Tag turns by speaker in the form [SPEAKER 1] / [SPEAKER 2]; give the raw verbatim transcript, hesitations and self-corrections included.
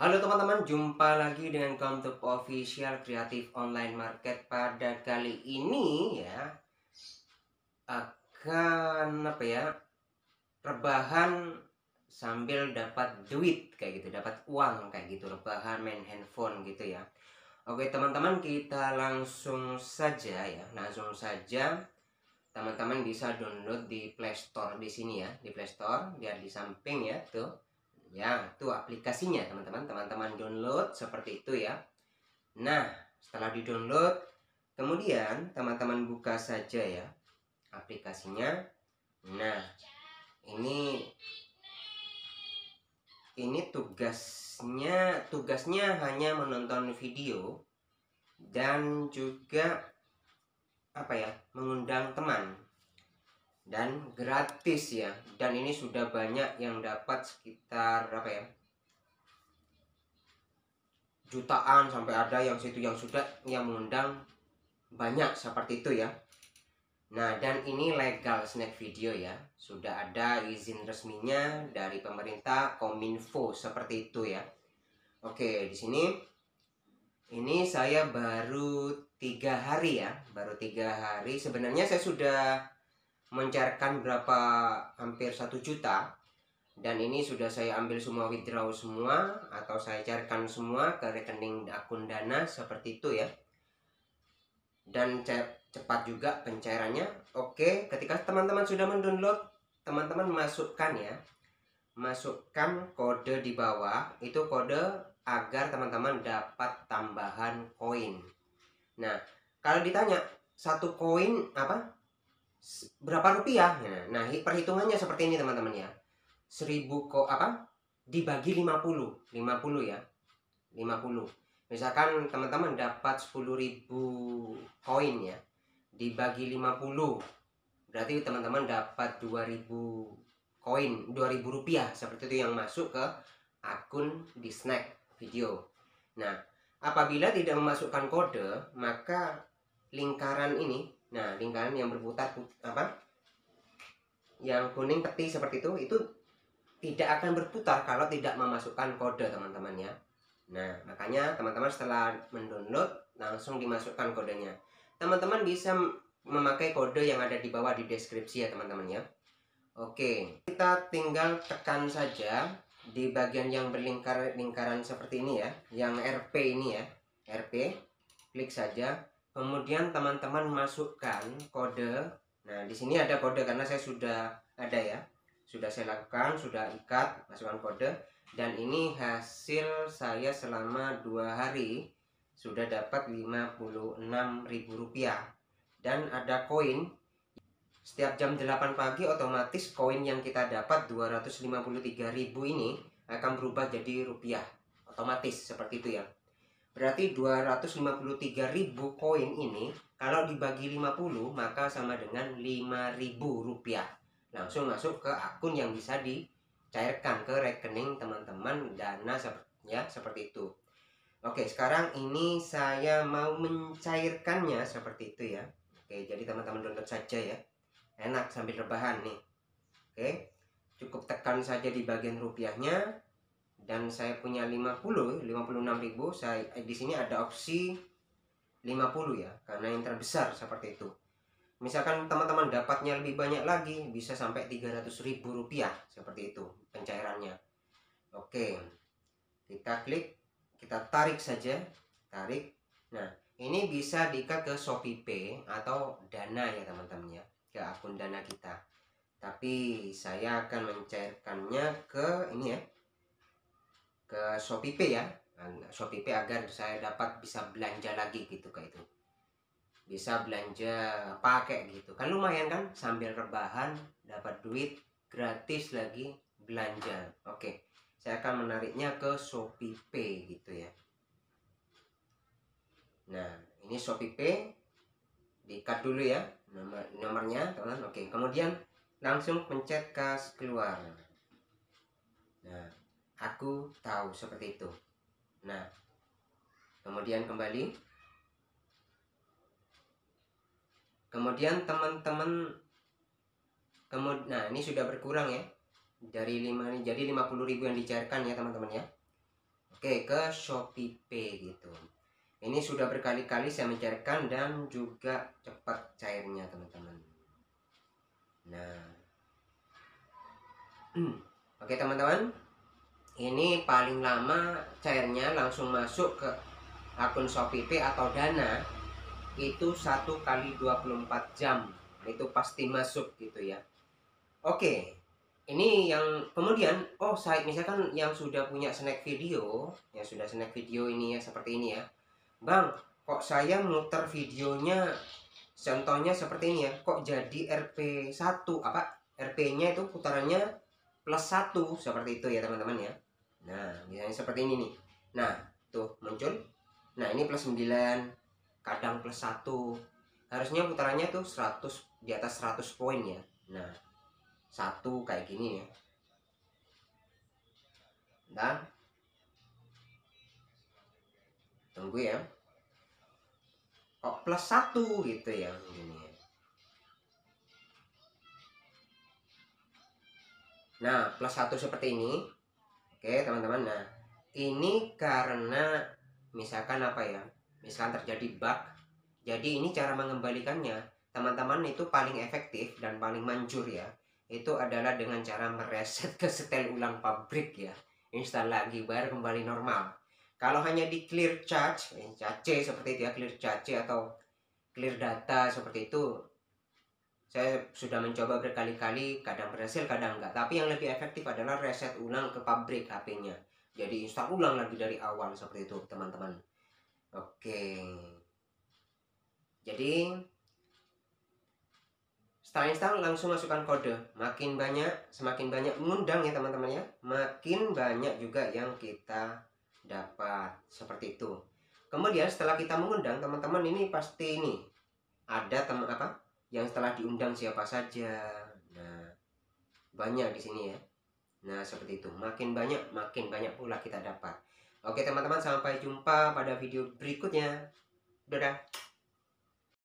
[SPEAKER 1] Halo teman-teman, jumpa lagi dengan Komtup Official Kreatif Online Market. Pada kali ini ya akan apa ya rebahan sambil dapat duit kayak gitu, dapat uang kayak gitu, rebahan main handphone gitu ya. Oke teman-teman, kita langsung saja ya, langsung saja teman-teman bisa download di Play Store di sini ya, di Play Store, lihat di samping ya tuh. Ya, itu aplikasinya teman-teman. Teman-teman download seperti itu ya. Nah, setelah di-download, kemudian teman-teman buka saja ya aplikasinya. Nah, ini ini tugasnya tugasnya hanya menonton video dan juga apa ya, mengundang teman dan gratis ya. Dan ini sudah banyak yang dapat sekitar apa ya? Jutaan, sampai ada yang situ yang sudah yang mengundang banyak seperti itu ya. Nah, dan ini legal snack video ya. Sudah ada izin resminya dari pemerintah Kominfo seperti itu ya. Oke, di sini ini saya baru tiga hari ya, baru tiga hari. Sebenarnya saya sudah mencairkan berapa hampir satu juta, dan ini sudah saya ambil semua, withdraw semua atau saya cairkan semua ke rekening akun Dana seperti itu ya. Dan cepat juga pencairannya. Oke, ketika teman-teman sudah mendownload, teman-teman masukkan ya, masukkan kode di bawah, itu kode agar teman-teman dapat tambahan koin. Nah, kalau ditanya satu koin apa berapa rupiah, nah perhitungannya seperti ini teman-teman ya. Seribu kok apa dibagi lima puluh lima puluh ya, lima puluh. Misalkan teman-teman dapat sepuluh ribu koin ya, dibagi lima puluh, berarti teman-teman dapat dua ribu koin, dua ribu rupiah seperti itu yang masuk ke akun di snack video. Nah, apabila tidak memasukkan kode, maka lingkaran ini, nah lingkaran yang berputar apa yang kuning peti seperti itu itu tidak akan berputar kalau tidak memasukkan kode teman-teman ya. Nah, makanya teman-teman setelah mendownload langsung dimasukkan kodenya. Teman-teman bisa memakai kode yang ada di bawah di deskripsi ya teman-teman ya. Oke, kita tinggal tekan saja di bagian yang berlingkar lingkaran seperti ini ya, yang R P ini ya, R P. Klik saja. Kemudian teman-teman masukkan kode. Nah, di sini ada kode karena saya sudah ada ya. Sudah saya lakukan, sudah ikat, masukkan kode. Dan ini hasil saya selama dua hari sudah dapat lima puluh enam ribu rupiah. Dan ada koin. Setiap jam delapan pagi otomatis koin yang kita dapat dua ratus lima puluh tiga ribu ini akan berubah jadi rupiah. Otomatis seperti itu ya. Berarti dua ratus lima puluh tiga ribu koin ini kalau dibagi lima puluh maka sama dengan lima ribu rupiah. Langsung masuk ke akun yang bisa dicairkan ke rekening teman-teman Dana ya, seperti itu. Oke, sekarang ini saya mau mencairkannya seperti itu ya. Oke, jadi teman-teman download saja ya. Enak sambil rebahan nih. Oke, cukup tekan saja di bagian rupiahnya. Dan saya punya lima puluh, lima puluh enam ribu. Saya di sini ada opsi lima puluh ya, karena yang terbesar seperti itu. Misalkan teman-teman dapatnya lebih banyak lagi, bisa sampai tiga ratus ribu rupiah seperti itu pencairannya. Oke, kita klik, kita tarik saja, tarik. Nah, ini bisa diikat ke Shopee Pay atau Dana ya teman-teman ya, ke akun Dana kita. Tapi saya akan mencairkannya ke ini ya, ke Shopee Pay ya. Shopee Pay agar saya dapat bisa belanja lagi gitu kayak itu. Bisa belanja pakai gitu. Kan lumayan kan, sambil rebahan dapat duit gratis lagi belanja. Oke. Saya akan menariknya ke Shopee Pay gitu ya. Nah, ini Shopee Pay diikat dulu ya nomor nomornya teman. Oke, kemudian langsung pencet kas keluar. Nah, aku tahu seperti itu. Nah, kemudian kembali. Kemudian teman-teman kemudian nah ini sudah berkurang ya. Dari lima jadi lima puluh ribu yang dicairkan ya teman-teman ya. Oke, ke Shopee Pay gitu. Ini sudah berkali-kali saya mencairkan dan juga cepat cairnya teman-teman. Nah, oke teman-teman, ini paling lama cairnya langsung masuk ke akun Shopee Pay atau Dana itu satu kali dua puluh empat jam. Itu pasti masuk gitu ya. Oke, ini yang kemudian, oh saya misalkan yang sudah punya snack video, yang sudah snack video ini ya seperti ini ya, Bang, kok saya muter videonya contohnya seperti ini ya, kok jadi R P satu apa R P-nya itu putarannya plus satu seperti itu ya teman-teman ya. Nah, misalnya seperti ini nih. Nah, tuh muncul. Nah, ini plus sembilan, kadang plus satu. Harusnya putarannya tuh seratus, di atas seratus poin ya. Nah, satu kayak gini ya. Nah, tunggu ya. Kok plus satu gitu ya gini ya. Nah, plus satu seperti ini. Oke teman-teman, nah ini karena misalkan apa ya, misalkan terjadi bug, jadi ini cara mengembalikannya teman-teman itu paling efektif dan paling manjur ya, itu adalah dengan cara mereset ke setel ulang pabrik ya, install lagi baru kembali normal. Kalau hanya di clear cache, cache seperti itu ya, clear cache atau clear data seperti itu, saya sudah mencoba berkali-kali, kadang berhasil, kadang enggak. Tapi yang lebih efektif adalah reset ulang ke pabrik H P-nya. Jadi install ulang lagi dari awal seperti itu, teman-teman. Oke. Jadi setelah install langsung masukkan kode. Makin banyak, semakin banyak mengundang ya teman-teman ya. Makin banyak juga yang kita dapat seperti itu. Kemudian setelah kita mengundang teman-teman, ini pasti ini ada teman apa? Yang setelah diundang siapa saja. Nah, banyak di sini ya. Nah, seperti itu. Makin banyak, makin banyak pula kita dapat. Oke, teman-teman, sampai jumpa pada video berikutnya. Dadah.